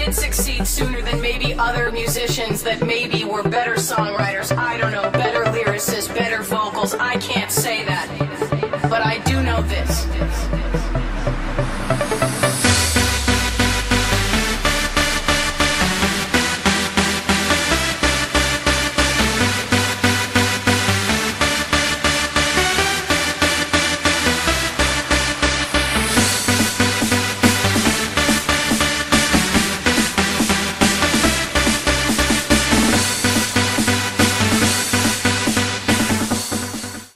didn't succeed sooner than maybe other musicians that maybe were better songwriters, I don't know, better lyricists, better vocals, I can't say that. But I do know this.